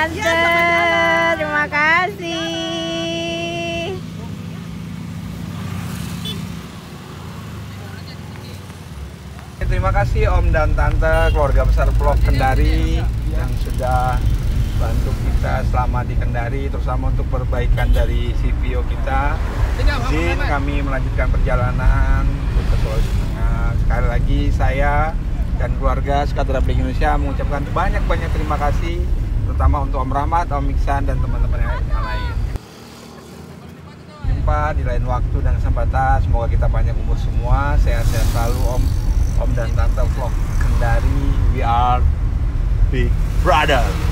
Tante. Terima kasih. Terima kasih Om dan Tante, keluarga besar Vlog Kendari yang sudah bantu kita selama di Kendari, terutama untuk perbaikan dari CVO kita. Izin kami melanjutkan perjalanan ke Sulawesi Tengah. Sekali lagi saya dan keluarga Skadra Bling Indonesia mengucapkan banyak-banyak terima kasih, terutama untuk Om Rahmat, Om Iksan, dan teman-teman yang lain. Jumpa di lain waktu dan kesempatan. Semoga kita panjang umur semua, sehat-sehat selalu Om dan Tante Vlog Kendari. We are Big Brother.